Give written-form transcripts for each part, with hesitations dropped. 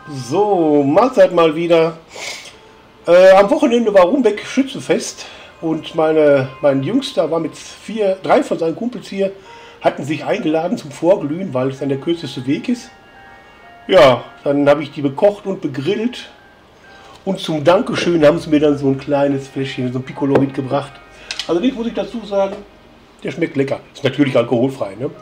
So, Mahlzeit mal wieder. Am Wochenende war Rumbeck Schützenfest und mein Jüngster war mit drei von seinen Kumpels hier, hatten sich eingeladen zum Vorglühen, weil es dann der kürzeste Weg ist. Ja, dann habe ich die bekocht und begrillt und zum Dankeschön haben sie mir dann so ein kleines Fläschchen, so ein Piccolo mitgebracht. Also nicht muss ich dazu sagen, der schmeckt lecker. Ist natürlich alkoholfrei, ne?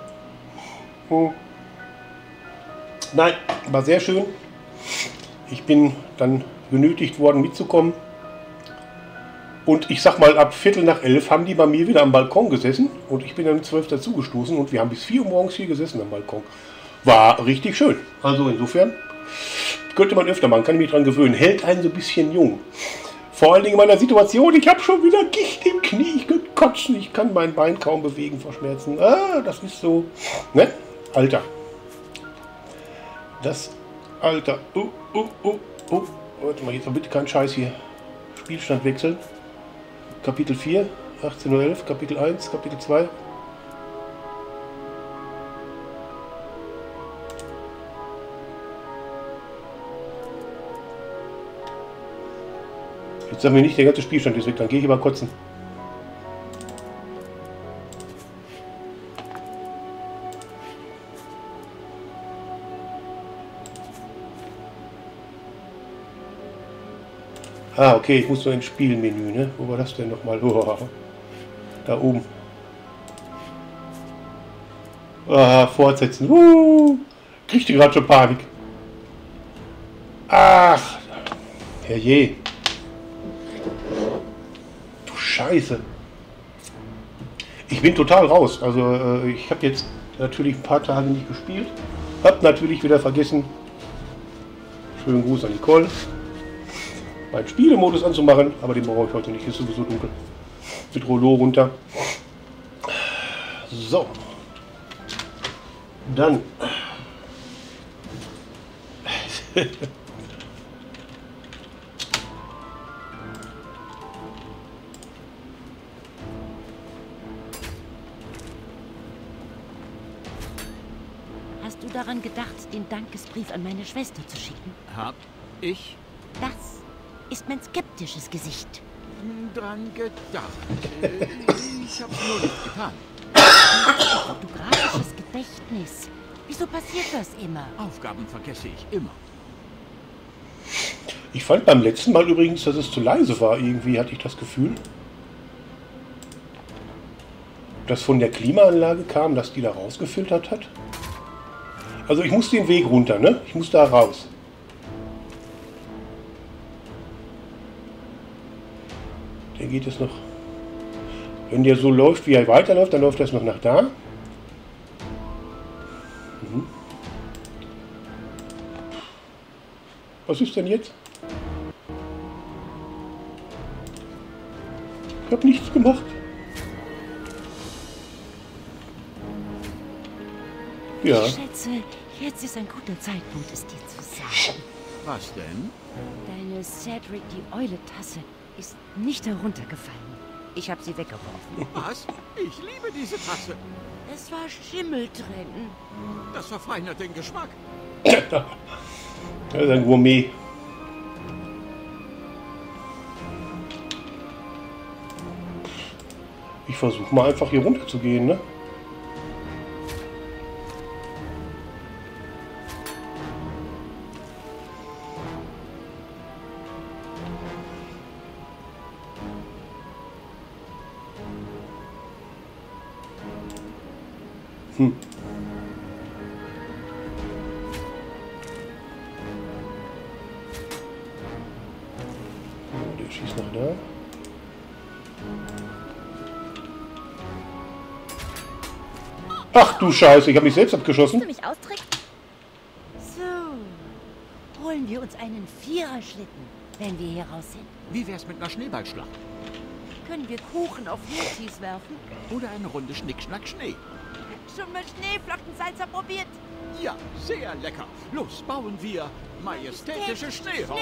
Nein, war sehr schön. Ich bin dann genötigt worden mitzukommen. Und ich sag mal, ab 10:45 haben die bei mir wieder am Balkon gesessen. Und ich bin dann um 12 dazugestoßen und wir haben bis 4 Uhr morgens hier gesessen am Balkon. War richtig schön. Also insofern könnte man öfter machen, kann ich mich dran gewöhnen. Hält einen so ein bisschen jung. Vor allen Dingen in meiner Situation, ich habe schon wieder Gicht im Knie, ich könnte kotzen, ich kann mein Bein kaum bewegen vor Schmerzen. Das ist so, ne? Alter. Das Alter. Warte mal, jetzt mal bitte keinen Scheiß hier. Spielstand wechseln. Kapitel 4, 18:11, Kapitel 1, Kapitel 2. Jetzt sagen wir nicht, der ganze Spielstand ist weg, dann gehe ich mal kotzen. Ah, okay, ich muss nur ins Spielmenü, ne? Wo war das denn nochmal? Oh, da oben. Ah, fortsetzen. Kriegte gerade schon Panik. Ach, herrje. Du Scheiße. Ich bin total raus. Also, ich habe jetzt natürlich ein paar Tage nicht gespielt. Hab natürlich wieder vergessen. Schönen Gruß an Nicole. Meinen Spielemodus anzumachen, aber den brauche ich heute nicht, ist sowieso dunkel. Mit Rollo runter. So. Dann. Hast du daran gedacht, den Dankesbrief an meine Schwester zu schicken? Hab ich Das ist mein skeptisches Gesicht. dran gedacht. Ich hab's nur nicht getan. Fotografisches Gedächtnis. Wieso passiert das immer? Aufgaben vergesse ich immer. Ich fand beim letzten Mal übrigens, dass es zu leise war. Irgendwie hatte ich das Gefühl. Dass von der Klimaanlage kam, dass die da rausgefiltert hat. Also ich muss den Weg runter, ne? Ich muss da raus. Der geht es noch. Wenn der so läuft, wie er weiterläuft, dann läuft das noch nach da. Was ist denn jetzt? Ich habe nichts gemacht. Ja. Ich schätze, jetzt ist ein guter Zeitpunkt, es dir zu sagen. Was denn? Deine Cedric die Eule-Tasse ist nicht heruntergefallen. Ich habe sie weggeworfen. Was? Ich liebe diese Tasse. Es war Schimmel drin. Das verfeinert den Geschmack. Das ist ein Gourmet. Ich versuche mal einfach hier runter zu gehen, ne? Der schießt nach da. Ach du Scheiße, ich habe mich selbst abgeschossen. Willst du mich austricksen? So, holen wir uns einen Viererschlitten, wenn wir hier raus sind. Wie wär's mit einer Schneeballschlacht? Können wir Kuchen auf Mutis werfen? Oder eine Runde Schnick, Schnack, Schnee? Schon mal Schneeflockensalzer probiert? Ja, sehr lecker. Los, bauen wir majestätische Schneehörner.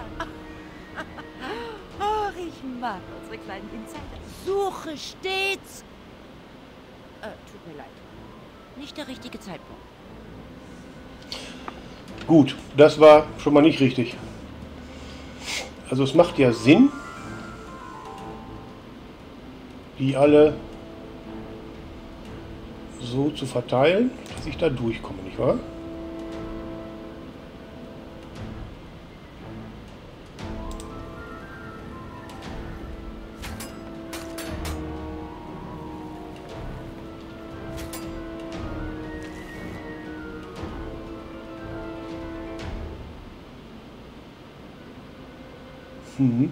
Ach, ich mag unsere kleinen Insider. Suche stets. Tut mir leid. Nicht der richtige Zeitpunkt. Gut, das war schon mal nicht richtig. Also es macht ja Sinn, die alle so zu verteilen, dass ich da durchkomme, nicht wahr? Mhm.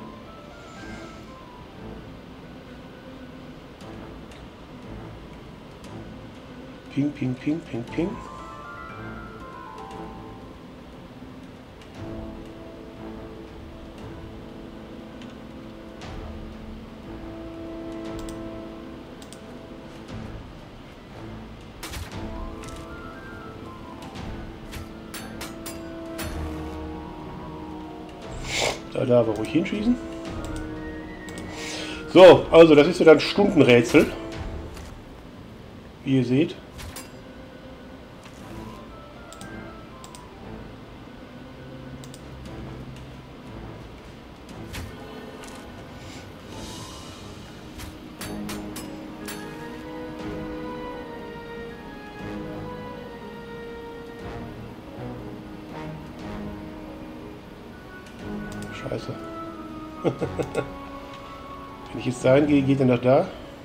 Ping, ping, ping, ping, ping. Da darf er ruhig hinschießen. So, also das ist so dann Stundenrätsel. Wie ihr seht. Scheiße. Wenn ich jetzt dahin gehe, geht er nach da.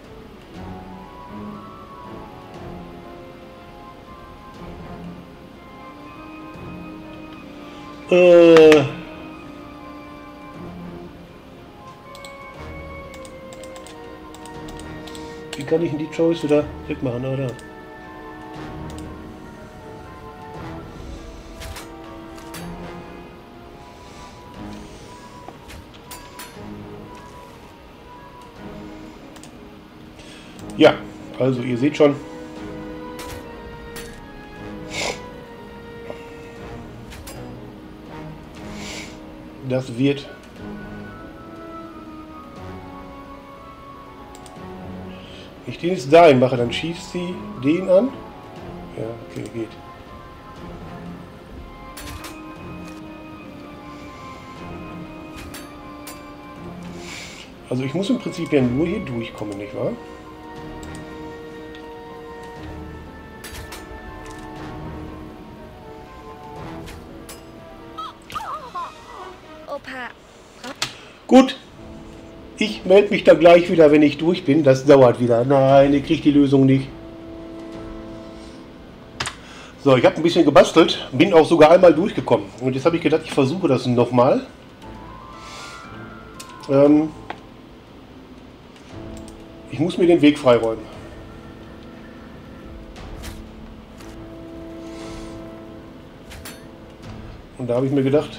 Wie kann ich denn die Choice wieder wegmachen, oder? Ja, also ihr seht schon. Das wird wenn ich den jetzt dahin mache, dann schießt sie den an. Ja, okay, geht. Also ich muss im Prinzip ja nur hier durchkommen, nicht wahr? Opa. Gut. Ich melde mich dann gleich wieder, wenn ich durch bin. Das dauert wieder. Nein, ihr kriegt die Lösung nicht. So, ich habe ein bisschen gebastelt. Bin auch sogar einmal durchgekommen. Und jetzt habe ich gedacht, ich versuche das nochmal. Ich muss mir den Weg freiräumen. Und da habe ich mir gedacht,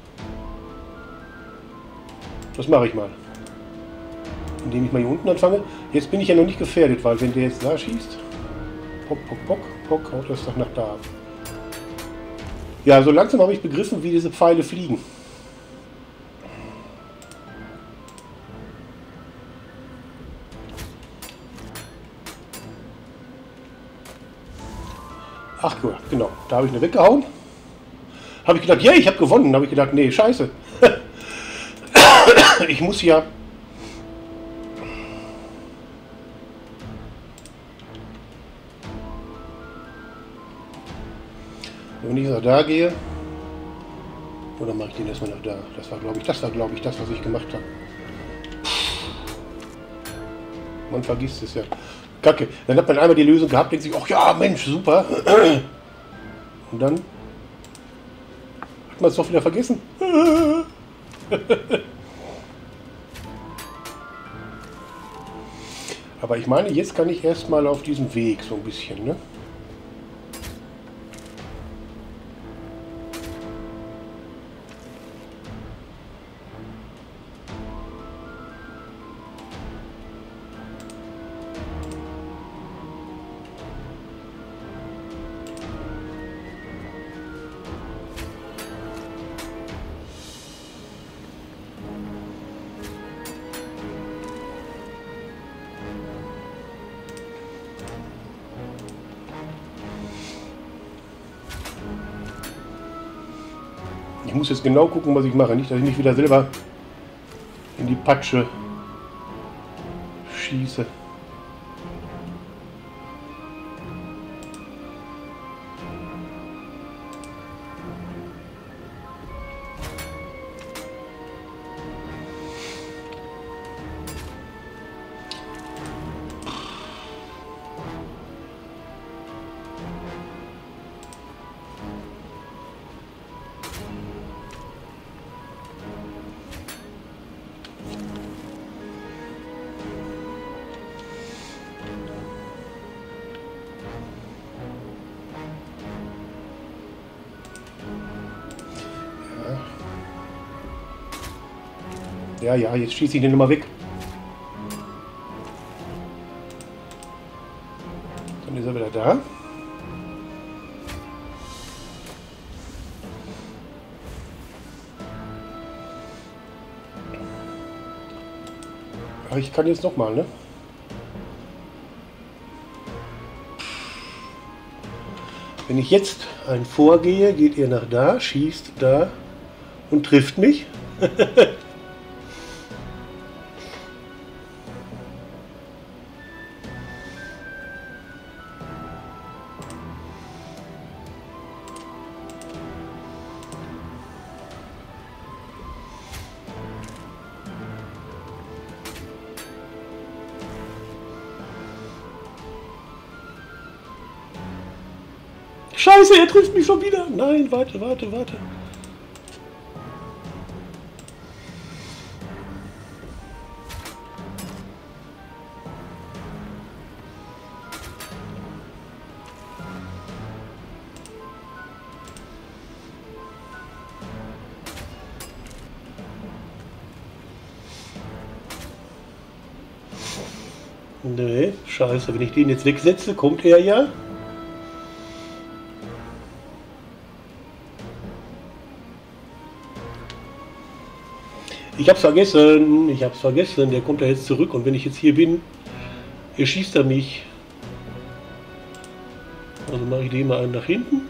das mache ich mal. Indem ich mal hier unten anfange. Jetzt bin ich ja noch nicht gefährdet, weil wenn der jetzt da schießt, pock, pock, pock, pock, haut das doch nach da ab. Ja, so langsam habe ich begriffen, wie diese Pfeile fliegen. Ach cool, genau. Da habe ich eine weggehauen. Habe ich gedacht, ja, ich habe gewonnen. Habe ich gedacht, nee, scheiße. Ich muss ja... Wenn ich nach da gehe... Oder mache ich den erstmal nach da? Das war, glaube ich, das, was ich gemacht habe. Man vergisst es ja. Kacke. Dann hat man einmal die Lösung gehabt, denkt sich, ach ja, Mensch, super. Und dann hat man es doch wieder vergessen. Aber ich meine, jetzt kann ich erstmal auf diesem Weg so ein bisschen, ne? Ich muss jetzt genau gucken, was ich mache. Nicht, dass ich mich wieder selber in die Patsche schieße. Ja, ja, jetzt schieße ich den immer weg. Dann ist er wieder da. Aber ich kann jetzt nochmal, ne? Wenn ich jetzt ein vorgehe, geht er nach da, schießt da und trifft mich. Scheiße, er trifft mich schon wieder. Nein, warte, warte, warte. Nee, scheiße, wenn ich den jetzt wegsetze, kommt er ja. Ich hab's vergessen, der kommt da jetzt zurück und wenn ich jetzt hier bin, erschießt er mich. Also mache ich den mal einen nach hinten.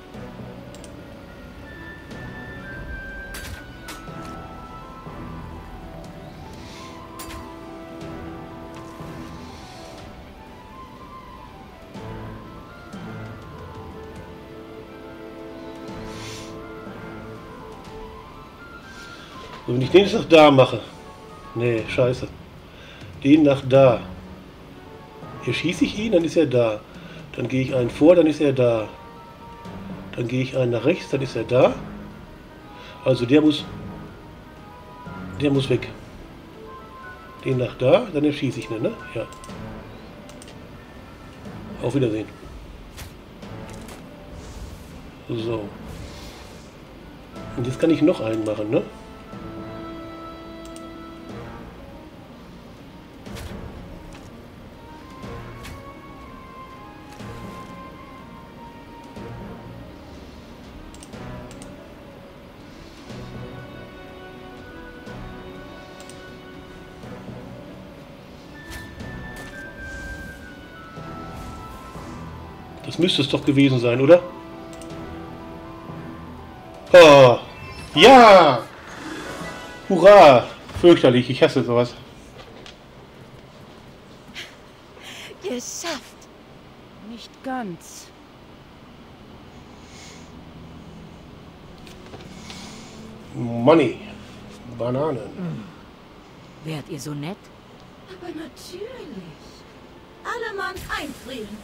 So, wenn ich den jetzt nach da mache. Nee, scheiße. Den nach da. Hier schieße ich ihn, dann ist er da. Dann gehe ich einen vor, dann ist er da. Dann gehe ich einen nach rechts, dann ist er da. Also der muss weg. Den nach da, dann erschieße ich ihn, ne? Ja. Auf Wiedersehen. So. Und jetzt kann ich noch einen machen, ne? Das müsste es doch gewesen sein, oder? Oh, ja! Hurra! Fürchterlich, ich hasse sowas. Geschafft! Nicht ganz. Money. Bananen. Wärt ihr so nett? Aber natürlich. Alle Mann einfrieren.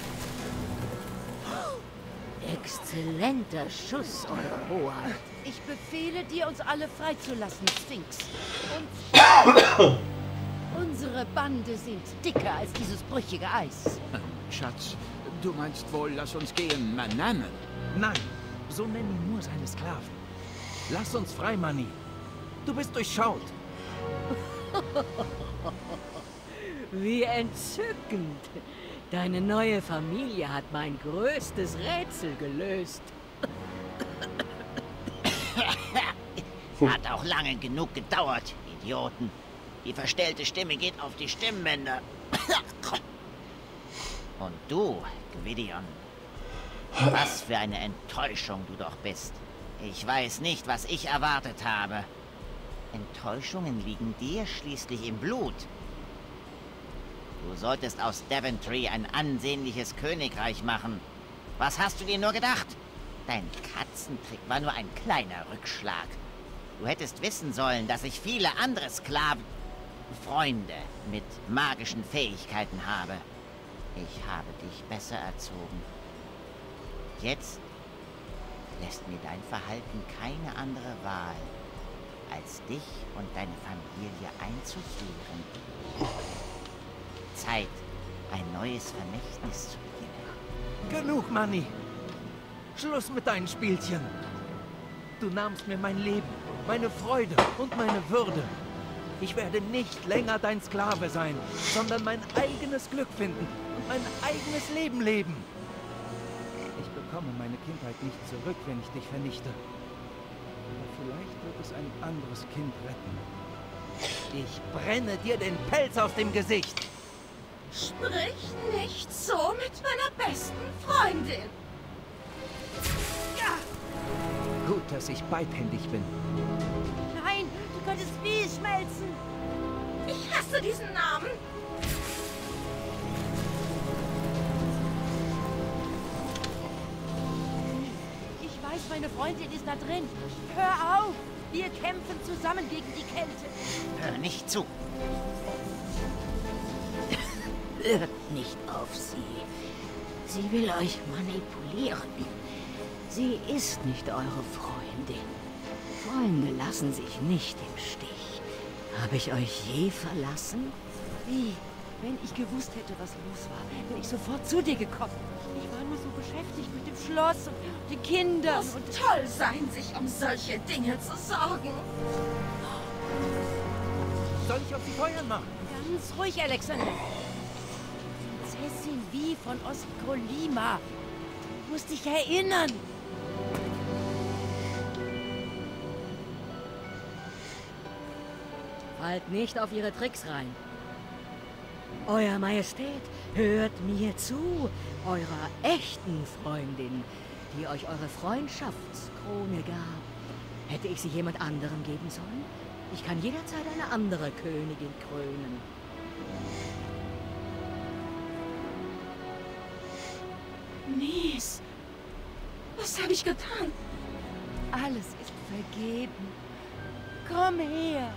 Exzellenter Schuss, Eure Hoheit. Ich befehle dir, uns alle freizulassen, Sphinx. Und unsere Bande sind dicker als dieses brüchige Eis. Schatz, du meinst wohl, lass uns gehen, Manane? Nein, so nennen ihn nur seine Sklaven. Lass uns frei, Manni. Du bist durchschaut. Wie entzückend. Deine neue Familie hat mein größtes Rätsel gelöst. Hat auch lange genug gedauert, Idioten. Die verstellte Stimme geht auf die Stimmbänder. Und du, Gwydion, was für eine Enttäuschung du doch bist. Ich weiß nicht, was ich erwartet habe. Enttäuschungen liegen dir schließlich im Blut. Du solltest aus Daventry ein ansehnliches Königreich machen. Was hast du dir nur gedacht? Dein Katzentrick war nur ein kleiner Rückschlag. Du hättest wissen sollen, dass ich viele andere Sklaven... Freunde mit magischen Fähigkeiten habe. Ich habe dich besser erzogen. Jetzt lässt mir dein Verhalten keine andere Wahl, als dich und deine Familie einzuführen. Zeit, ein neues Vermächtnis zu beginnen. Genug, Manni. Schluss mit deinen Spielchen. Du nahmst mir mein Leben, meine Freude und meine Würde. Ich werde nicht länger dein Sklave sein, sondern mein eigenes Glück finden und mein eigenes Leben leben. Ich bekomme meine Kindheit nicht zurück, wenn ich dich vernichte. Aber vielleicht wird es ein anderes Kind retten. Ich brenne dir den Pelz aus dem Gesicht. Sprich nicht so mit meiner besten Freundin. Gut, dass ich beidhändig bin. Nein, du könntest wie schmelzen. Ich hasse diesen Namen. Ich weiß, meine Freundin ist da drin. Hör auf! Wir kämpfen zusammen gegen die Kälte. Hör nicht zu. Hört nicht auf sie. Sie will euch manipulieren. Sie ist nicht eure Freundin. Freunde lassen sich nicht im Stich. Habe ich euch je verlassen? Wie? Wenn ich gewusst hätte, was los war, wäre ich sofort zu dir gekommen. Ich war nur so beschäftigt mit dem Schloss und den Kindern Muss und... toll sein, sich um solche Dinge zu sorgen. Soll ich auf die Feuer machen? Ganz ruhig, Alexander. Prinzessin Wie von Ostkolima. Du musst dich erinnern. Fallt nicht auf ihre Tricks rein. Euer Majestät, hört mir zu, eurer echten Freundin, die euch eure Freundschaftskrone gab. Hätte ich sie jemand anderem geben sollen? Ich kann jederzeit eine andere Königin krönen. Mies. Was habe ich getan? Alles ist vergeben. Komm her.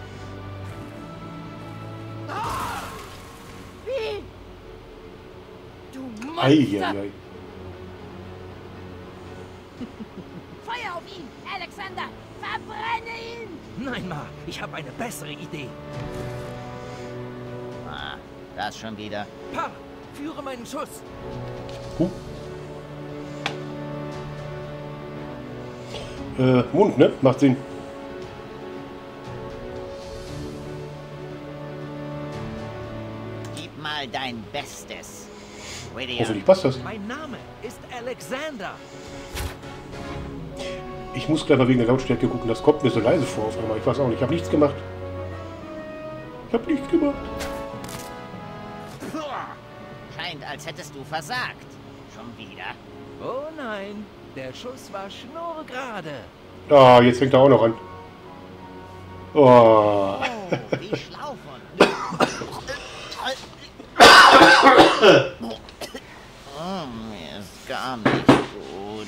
Wie? Du Monster! Eieiei. Feuer auf ihn, Alexander! Verbrenne ihn! Nein, Ma, ich habe eine bessere Idee. Ah, das schon wieder. Pa, führe meinen Schuss. Mund, ne? Macht Sinn. Gib mal dein Bestes. Hoffentlich passt das. Mein Name ist Alexander. Ich muss gleich mal wegen der Lautstärke gucken. Das kommt mir so leise vor auf einmal. Ich weiß auch nicht. Ich habe nichts gemacht. Ich habe nichts gemacht. Scheint, als hättest du versagt. Schon wieder. Oh nein, der Schuss war schnurgerade. Ah, jetzt fängt er auch noch an. Oh. Oh, wie schlau von... Oh, mir ist gar nicht gut.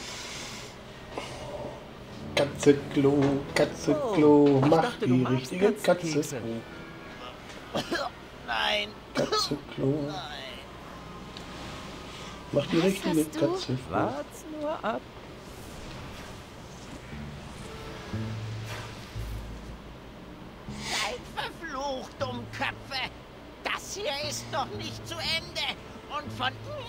Katze-Klo, Katze-Klo, ich mach dachte, du die magst richtige Katzenkekse. Katze-Klo. Nein, Katze-Klo. Mach die richtige hast du? Katze-Klo. Wart's nur ab. seid verflucht, Dummköpfe. Das hier ist noch nicht zu Ende. Und von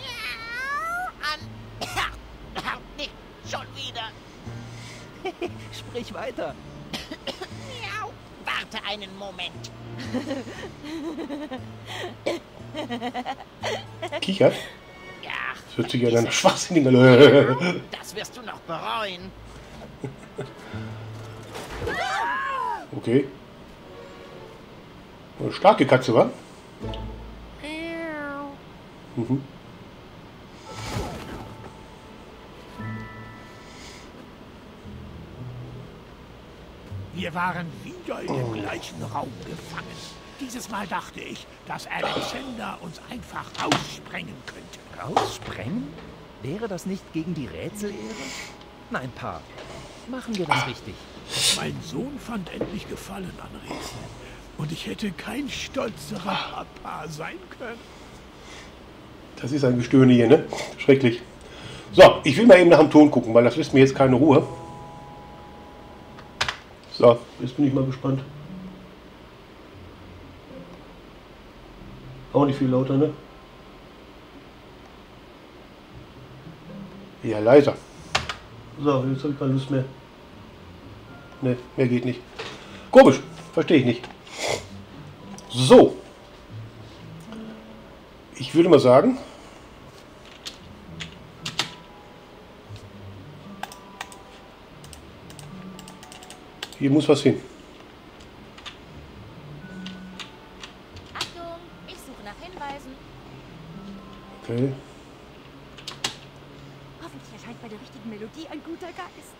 an... Nicht schon wieder. Sprich weiter. Miau. Warte einen Moment. Kichert? Ja, Das hört sich ja dann schwachsinnig an. das wirst du noch bereuen. Okay. Eine starke Katze, wa? Mhm. Wir waren wieder in dem gleichen Raum gefangen. Dieses Mal dachte ich, dass Alexander uns einfach aussprengen könnte. Raussprengen? Wäre das nicht gegen die Rätselehre? Nein, Pa. Machen wir das richtig. Mein Sohn fand endlich Gefallen an Rätseln. Und ich hätte kein stolzerer Papa sein können. Das ist ein Gestöhne hier, ne? Schrecklich. So, ich will mal eben nach dem Ton gucken, weil das lässt mir jetzt keine Ruhe. So, jetzt bin ich mal gespannt. Auch nicht viel lauter, ne? Ja, leiser. So, jetzt habe ich keine Lust mehr. Ne, mehr geht nicht. Komisch, verstehe ich nicht. So. Ich würde mal sagen, hier muss was hin. Achtung, ich suche nach Hinweisen. Okay. Hoffentlich erscheint bei der richtigen Melodie ein guter Geist.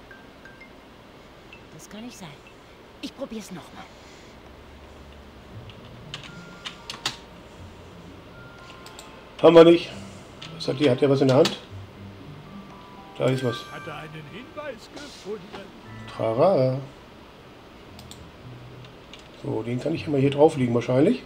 Das kann nicht sein. Ich probier's nochmal. Haben wir nicht. Was hat die? Hat der was in der Hand? Da ist was. Hat er einen Hinweis gefunden? Trara. So, den kann ich immer hier drauf liegen wahrscheinlich.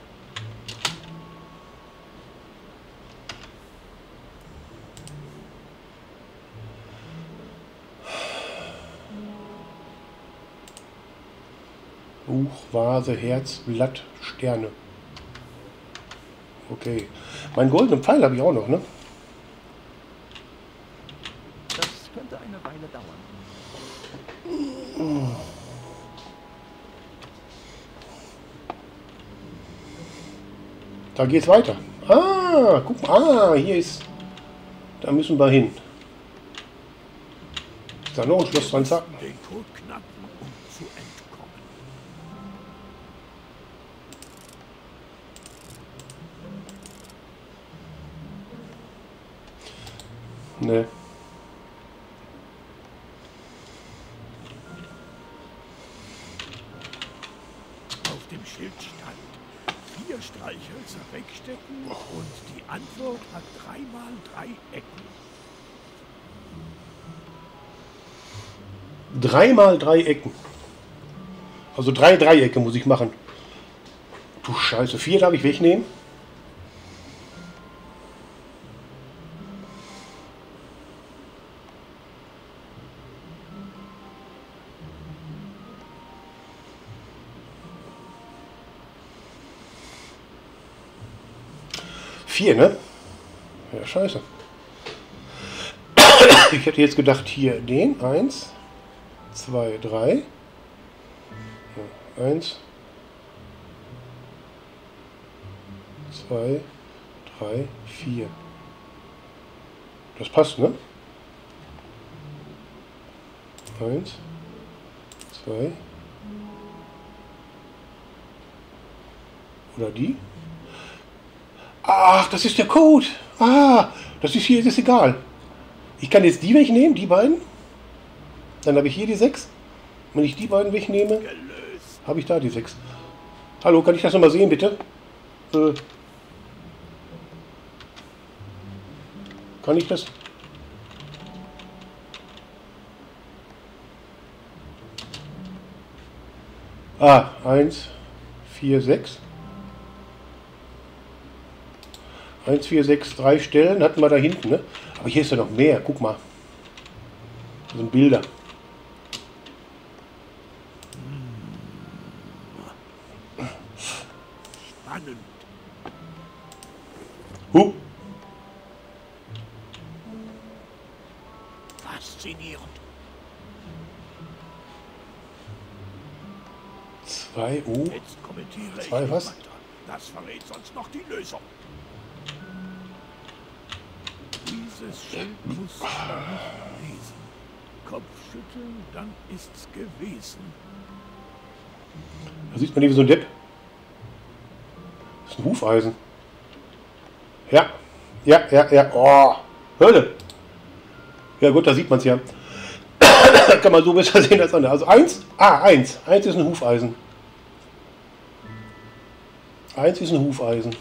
Buch, Vase, Herz, Blatt, Sterne. Okay. Meinen goldenen Pfeil habe ich auch noch, ne? Das könnte eine Weile dauern. Da geht's weiter. Ah, guck mal. Ah, hier ist... Da müssen wir hin. Ist da noch ein Schloss dran? Den Code knacken, um zu entkommen. Ne. Auf dem Schild stand 4 Streichhölzer wegstecken und die Antwort hat 3 mal 3 Ecken. 3 mal 3 Ecken. Also 3 Dreiecke muss ich machen. Du Scheiße. 4 darf ich wegnehmen. Vier, ne? Ja, scheiße. Ich hätte jetzt gedacht, hier den. 1, 2, 3. 1, 2, 3, 4. Das passt, ne? 1, 2. Oder die? Ach, das ist der Code. Ah, das ist hier, das ist egal. Ich kann jetzt die wegnehmen, die beiden. Dann habe ich hier die 6. Wenn ich die beiden wegnehme, habe ich da die 6. Hallo, kann ich das nochmal sehen, bitte? Kann ich das? Ah, 1, 4, 6. 1, 4, 6, 3 Stellen hatten wir da hinten, ne? Aber hier ist ja noch mehr, guck mal. Das sind Bilder. Spannend. Faszinierend. 2, Jetzt kommentiere ich 2 nicht was? weiter. Das verrät sonst noch die Lösung. Dieses Schild muss nicht lesen. Kopfschütteln, dann ist's gewesen. Da sieht man hier wie so ein Depp. Das ist ein Hufeisen. Ja. Ja. Oh, Hölle. Ja gut, da sieht man es ja. kann man so besser sehen als andere. Also 1, 1. 1 ist ein Hufeisen. 1 ist ein Hufeisen.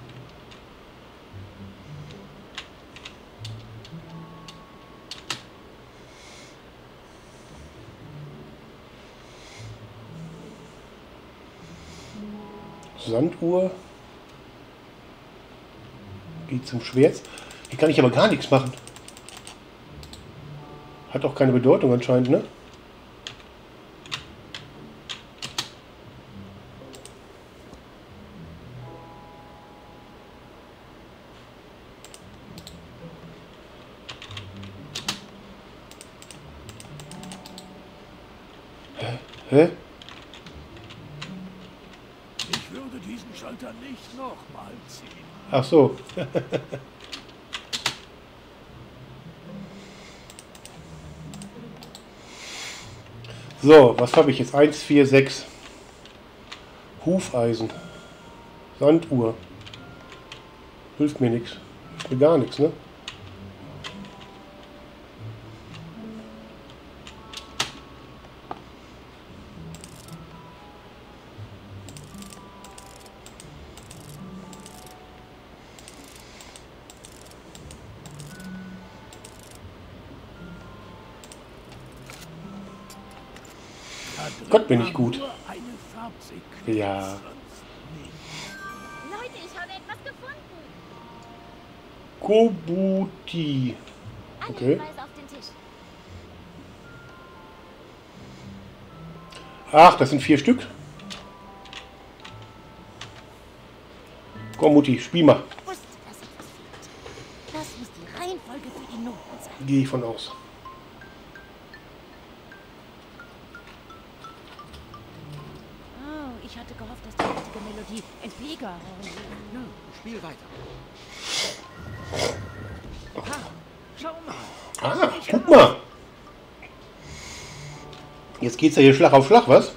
Sanduhr. Geht zum Schwert. Hier kann ich aber gar nichts machen. Hat auch keine Bedeutung anscheinend, ne? Hä? Ich würde diesen Schalter nicht nochmal ziehen. Ach so. So, was habe ich jetzt? 1, 4, 6. Hufeisen. Sanduhr. Hilft mir nichts. Hilft mir gar nichts, ne? Gott, bin ich gut. Ja. Leute, ich habe etwas gefunden. Kobuti. Alle Okay. Hinweise auf den Tisch. Ach, das sind 4 Stück. Komm, Mutti, spiel mal. Ich wusste, dass etwas fehlt. Das muss die Reihenfolge für die Noten sein. Gehe ich von aus. Oh, ich hatte gehofft, dass die heutige Melodie entleger. Nun, spiel weiter. Ha, schau mal. Ah, guck mal. Jetzt geht's ja hier Schlag auf Schlag, was?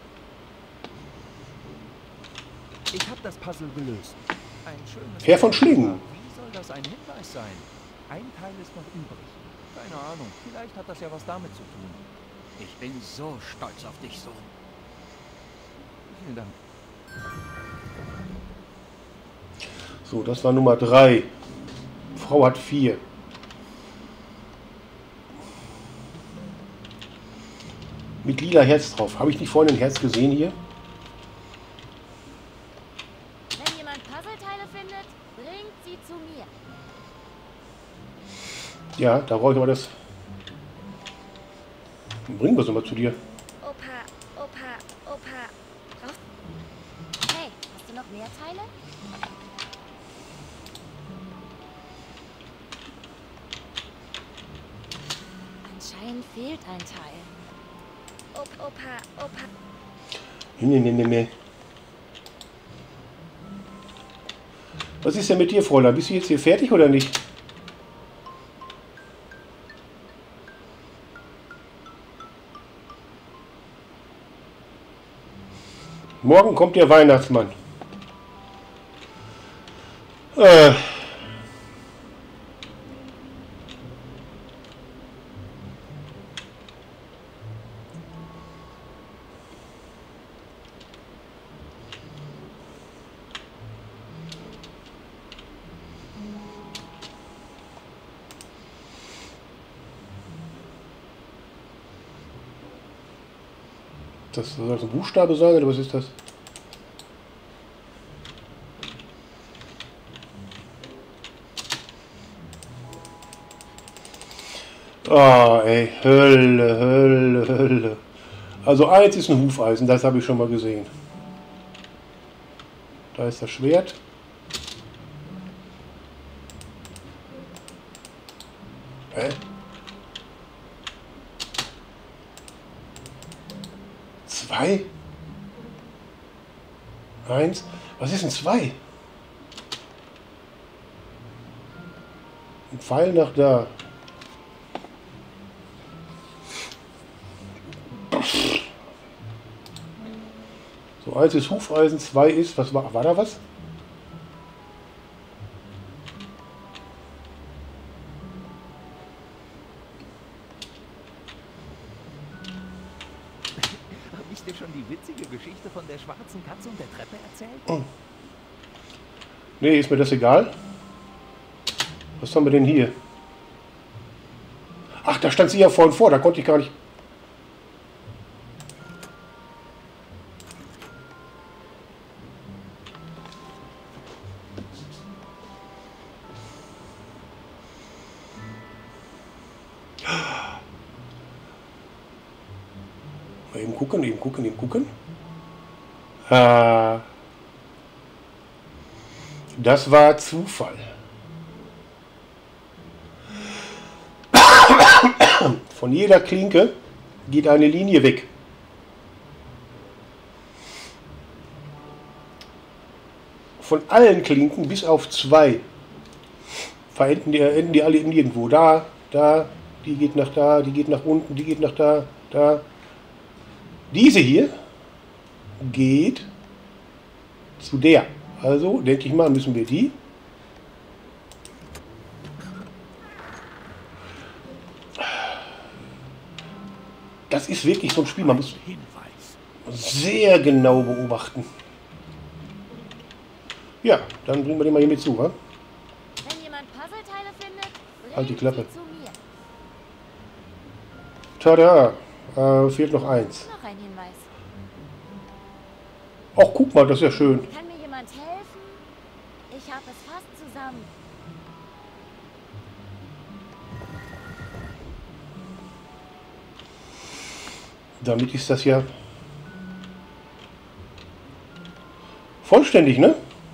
Ich habe das Puzzle gelöst. Ein schönes Herr von Schlingen. Wie soll das ein Hinweis sein? Ein Teil ist noch übrig. Keine Ahnung, vielleicht hat das ja was damit zu tun. Ich bin so stolz auf dich, Sohn. Vielen Dank. So, das war Nummer 3. Frau hat 4. Mit lila Herz drauf. Habe ich nicht vorhin ein Herz gesehen hier? Wenn jemand Puzzleteile findet, bringt sie zu mir. Ja, da brauche ich aber das. Bringen wir es nochmal zu dir. Opa. Hey, hast du noch mehr Teile? Anscheinend fehlt ein Teil. Opa. Nee. Was ist denn mit dir, Fräulein? Bist du jetzt hier fertig oder nicht? Morgen kommt der Weihnachtsmann. Das soll das ein Buchstabe sein, oder was ist das? Ah, ey, Hölle. Also 1 ist ein Hufeisen, das habe ich schon mal gesehen. Da ist das Schwert. Hä? 2? 1? Was ist denn 2? Ein Pfeil nach da. So, 1 ist Hufeisen, 2 ist, was war da was? dir schon die witzige Geschichte von der schwarzen Katze und der Treppe erzählt? Nee, ist mir das egal. Was haben wir denn hier? Ach, da stand sie ja vorhin vor, da konnte ich gar nicht... Mal eben gucken, eben gucken, eben gucken. Das war Zufall. Von jeder Klinke geht eine Linie weg. Von allen Klinken bis auf 2 enden die alle nirgendwo. Da, die geht nach da, die geht nach unten, die geht nach da, da. Diese hier geht zu der. Also, denke ich mal, müssen wir die. Das ist wirklich so ein Spiel, man muss sehr genau beobachten. Ja, dann bringen wir den mal hier mit zu, wa? Wenn jemand Puzzleteile findet, Halt die bringt Klappe. sie zu mir. Tada, fehlt noch 1. Noch ein Hinweis. Ach, guck mal, das ist ja schön. Kann mir jemand helfen? Ich habe es fast zusammen. Damit ist das ja vollständig, ne?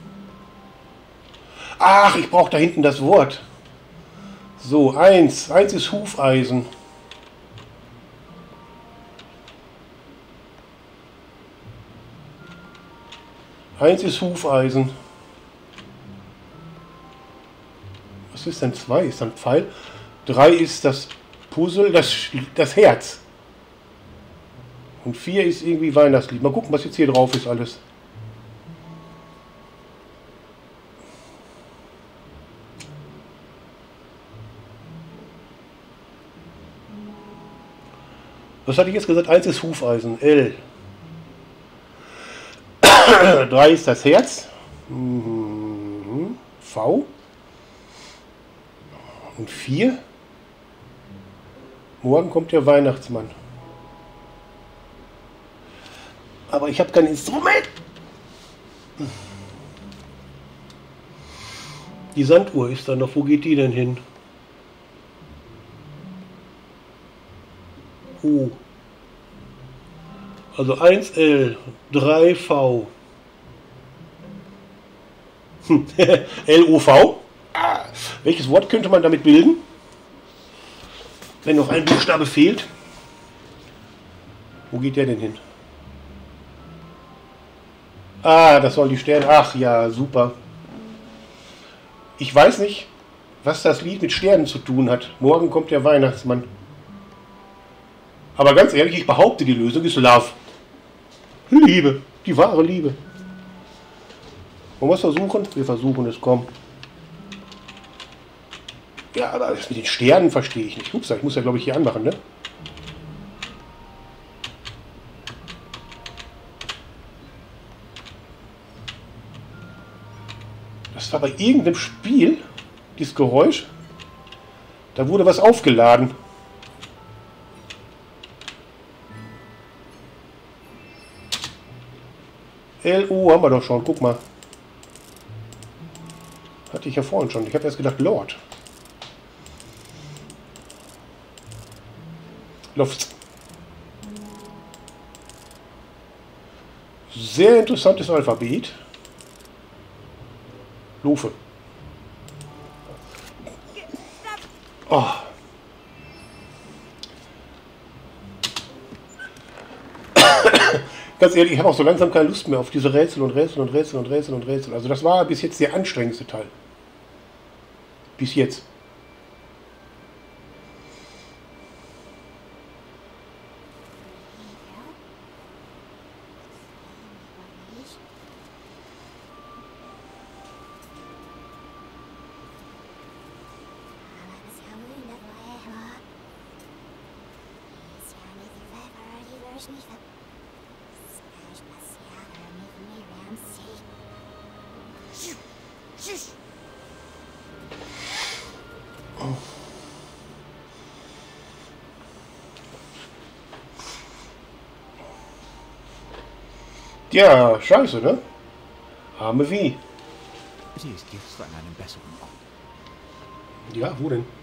Ach, ich brauche da hinten das Wort. So, 1. 1 ist Hufeisen. Eins ist Hufeisen. Was ist denn 2? Ist dann Pfeil. 3 ist das Puzzle, das Herz. Und 4 ist irgendwie Weihnachtslied. Mal gucken, was jetzt hier drauf ist alles. Was hatte ich jetzt gesagt? 1 ist Hufeisen. L. 3 ist das Herz. V. Und 4. Morgen kommt der Weihnachtsmann. Aber ich habe kein Instrument. Die Sanduhr ist da noch. Wo geht die denn hin? O. Also 1L, 3V. LOV. Welches Wort könnte man damit bilden? Wenn noch ein Buchstabe fehlt. Wo geht der denn hin? Ah, das sollen die Sterne. Ach ja, super. Ich weiß nicht, was das Lied mit Sternen zu tun hat. Morgen kommt der Weihnachtsmann. Aber ganz ehrlich, ich behaupte, die Lösung ist Love. Liebe, die wahre Liebe. Wollen wir es versuchen? Wir versuchen es, komm. Ja, aber das mit den Sternen verstehe ich nicht. Ups, ich muss ja, glaube ich, hier anmachen, ne? Das war bei irgendeinem Spiel, dieses Geräusch. Da wurde was aufgeladen. LO haben wir doch schon, guck mal. Hatte ich ja vorhin schon. Ich habe erst gedacht, Lord. Luft. Sehr interessantes Alphabet. Lufe. Oh. Ganz ehrlich, ich habe auch so langsam keine Lust mehr auf diese Rätsel und Rätsel und Rätsel und Rätsel und Rätsel. Also das war bis jetzt der anstrengendste Teil. Bis jetzt. Ja, scheiße, ne? Arme wie. Sie ist jetzt an einem besseren Ort. Ja, wo denn?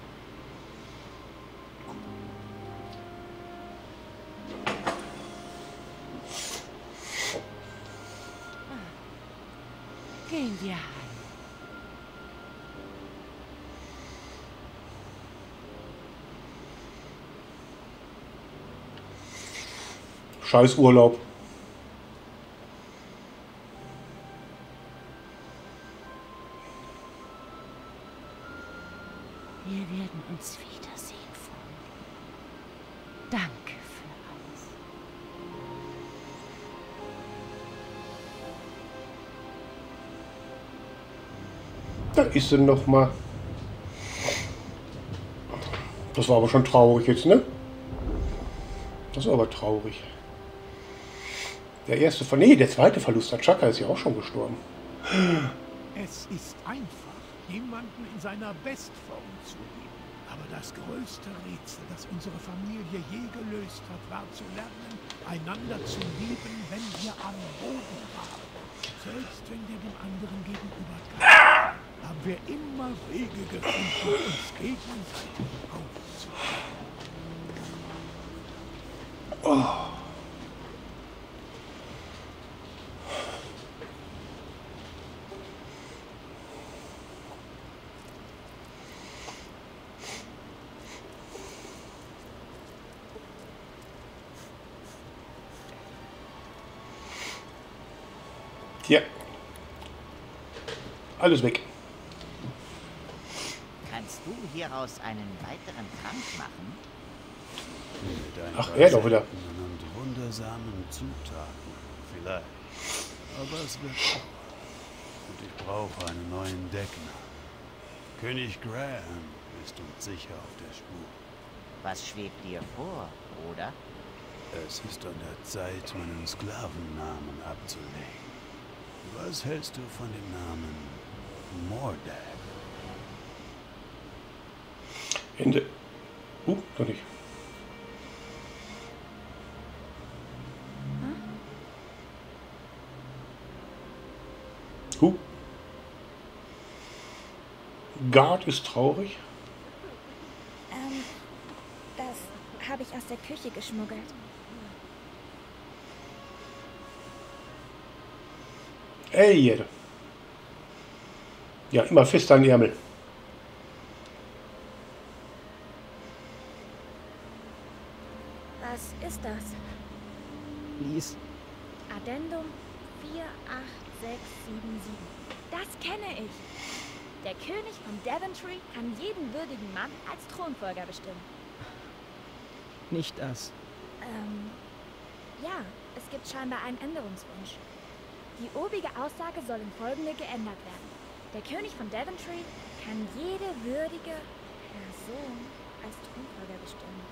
Gehen wir heim. Scheiß Urlaub. Wir werden uns wiedersehen, Freunde. Danke für alles. Da ist sie noch mal. Das war aber schon traurig jetzt, ne? Das war aber traurig. Der erste nee, der zweite Verlust, der Chaka ist ja auch schon gestorben. Es ist einfach, jemanden in seiner Bestform zu lieben. Aber das größte Rätsel, das unsere Familie je gelöst hat, war zu lernen, einander zu lieben, wenn wir am Boden waren. Selbst wenn wir dem anderen gegenüber kamen, haben wir immer Wege gefunden, uns gegenseitig aufzunehmen. Oh. Ja. Alles weg. Kannst du hieraus einen weiteren Trank machen? Ach, er doch wieder. Und wundersamen Zutaten. Vielleicht. Aber es wird dauern. Und ich brauche einen neuen Deckner. König Graham ist uns sicher auf der Spur. Was schwebt dir vor, Bruder? Es ist an der Zeit, meinen Sklavennamen abzulegen. Was hältst du von dem Namen Mordag? Ende. Doch nicht. Guard ist traurig. Das habe ich aus der Küche geschmuggelt. Ey, ja, immer fest an den Ärmel. Was ist das? Lies. Addendum 48677. Das kenne ich. Der König von Daventry kann jeden würdigen Mann als Thronfolger bestimmen. Nicht das. Ja, es gibt scheinbar einen Änderungswunsch. Die obige Aussage soll in folgende geändert werden. Der König von Daventry kann jede würdige Person als Thronfolger bestimmen.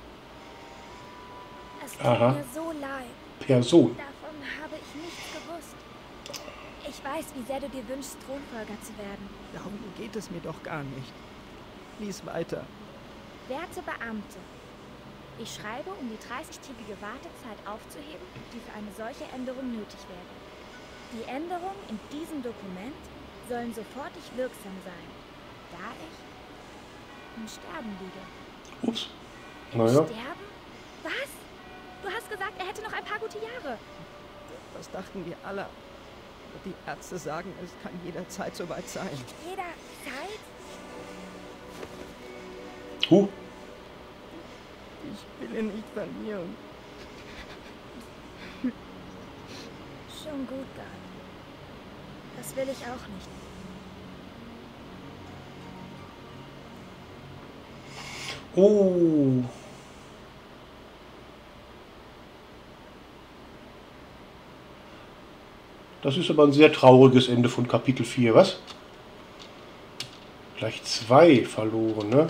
Es tut mir so leid. Person. Davon habe ich nichts gewusst. Ich weiß, wie sehr du dir wünschst, Thronfolger zu werden. Darum geht es mir doch gar nicht. Lies weiter. Werte Beamte, ich schreibe, um die 30-tägige Wartezeit aufzuheben, die für eine solche Änderung nötig wäre. Die Änderungen in diesem Dokument sollen sofortig wirksam sein, da ich im Sterben liege. Ups. Naja. Sterben? Was? Du hast gesagt, er hätte noch ein paar gute Jahre. Das dachten wir alle. Die Ärzte sagen, es kann jederzeit soweit sein. Jederzeit? Ich will ihn nicht verlieren. Schon gut, Guard. Das will ich auch nicht. Oh. Das ist aber ein sehr trauriges Ende von Kapitel 4, was? Gleich 2 verloren, ne?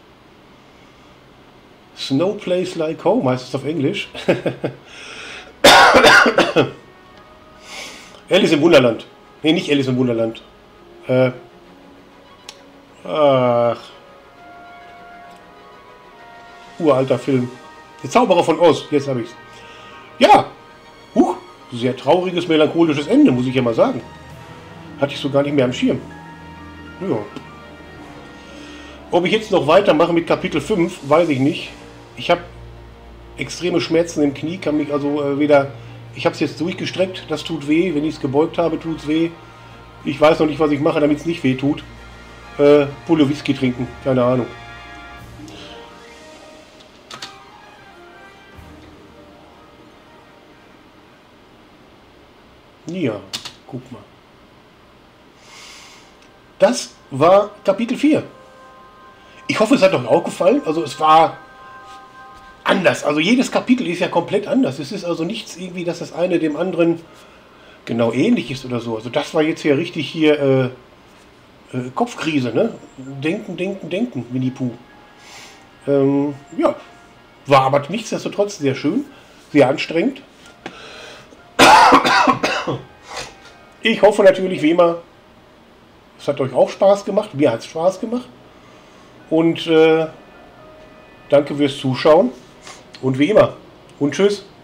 No place like home heißt es auf Englisch. Alice im Wunderland. Ne, nicht Alice im Wunderland. Ach. Uralter Film. Der Zauberer von Oz. Jetzt habe ich's. Ja. Sehr trauriges, melancholisches Ende, muss ich ja mal sagen. Hatte ich so gar nicht mehr am Schirm. Ja. Ob ich jetzt noch weitermache mit Kapitel 5, weiß ich nicht. Ich habe extreme Schmerzen im Knie, kann mich also weder... Ich habe es jetzt durchgestreckt, das tut weh. Wenn ich es gebeugt habe, tut es weh. Ich weiß noch nicht, was ich mache, damit es nicht weh tut. Pulle Whisky trinken, keine Ahnung. Ja, guck mal. Das war Kapitel 4. Ich hoffe, es hat euch auch gefallen. Also es war anders. Also jedes Kapitel ist ja komplett anders. Es ist also nichts irgendwie, dass das eine dem anderen genau ähnlich ist oder so. Also das war jetzt hier richtig hier Kopfkrise, ne? Denken, denken, denken, Winnie Pooh. Ja, war aber nichtsdestotrotz sehr schön, sehr anstrengend. Ich hoffe natürlich, wie immer, es hat euch auch Spaß gemacht. Mir hat es Spaß gemacht. Und danke fürs Zuschauen. Und wie immer. Und tschüss.